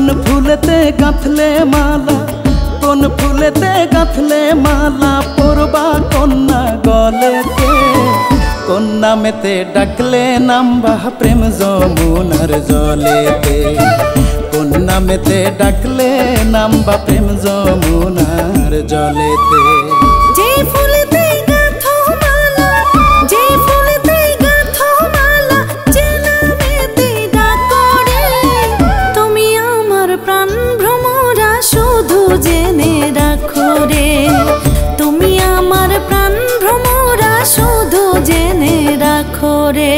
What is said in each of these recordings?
কোন ফুলেতে গাঁথলে মালা, কোন ফুলেতে গাঁথলে মালা, পরবা কন্যা গলেতে। কোন নামেতে ডাকলে নামবা প্রেম যমুনার জলেতে। কোন নামেতে ডাকলে নামবা প্রেম যমুনার জলেতে। যে ফুলেতে গাঁথো মালা, যে ফুলেতে গাঁথো মালা, যে নামেতে ডাকো রে। তুমি আমার প্রাণ ভ্রমরা শুধু জেনে রাখো রে। তুমি আমার প্রাণ ভ্রমরা শুধু জেনে রাখো রে।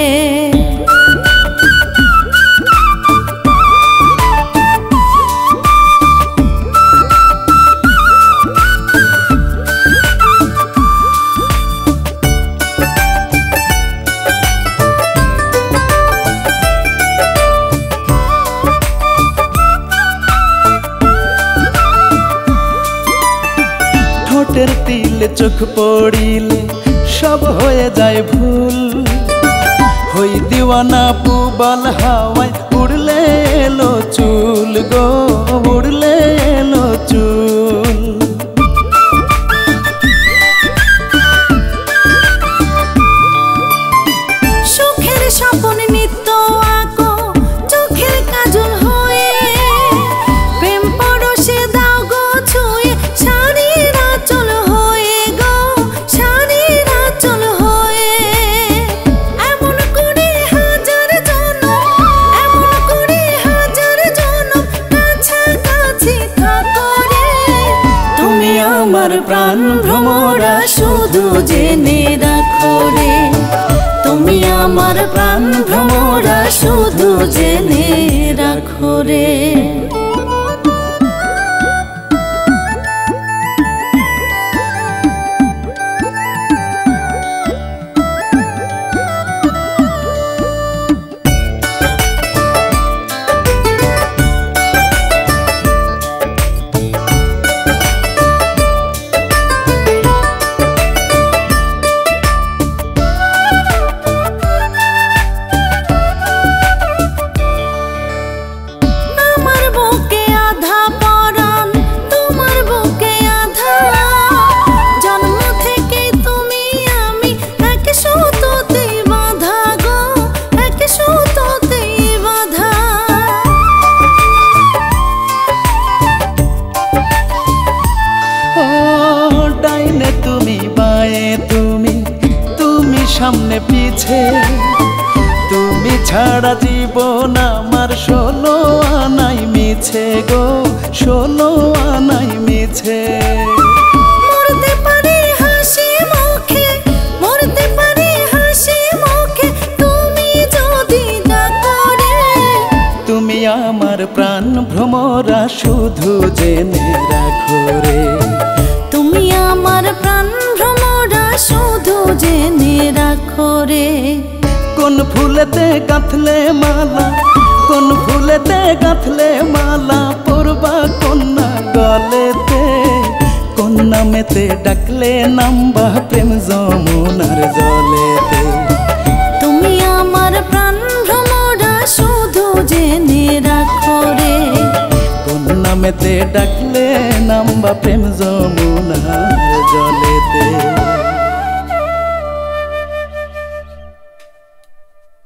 ঠোঁটের তিলে চোখ পড়িলে সব হয়ে যায় ভুল। হই দিওয়ানা পুবাল হাওয়ায় উড়লে এলো চুল গো, উড়লে এলো চুল। সুখের স্বপ্ন নিত্য আঁকো চোখের কাজল হয়ে। প্রেম পরশে দাও গো ছুঁয়ে শাড়ির আঁচল হয়ে গো, শাড়ির আঁচল হয়ে। এমন করে হাজার জনম, এমন করে হাজার জনম কাছাকাছি থাকো রে। তুমি আমার প্রাণ ভ্রমরা শুধু জেনে রাখো রে। তুমি আমার প্রাণ ভ্রমরা শুধু জেনে রাখো রে। সামনে পিছে তুমি ছাড়া জীবন আমার 16 আনাই মিছে গো, 16 আনাই মিছে। মরতে পারি হাসি মুখে, মরতে পারি হাসি মুখে, তুমি যদি ডাকো রে। তুমি আমার প্রাণ ভ্রমরা শুধু জেনে রাখো রে। তুমি আমার প্রাণ ভ্রমরা শুধু জেনে রাখো রে। কোন ফুলেতে গাঁথলে মালা, কোন ফুলেতে গাঁথলে মালা, পরবা কন্যা গলেতে। কোন নামেতে ডাকলে নামবা প্রেম যমুনার জলেতে। তুমি আমার প্রাণ ভ্রমরা শুধু জেনে রাখো রে। কোন নামেতে ডাকলে নামবা প্রেম যমুনার জলেতে।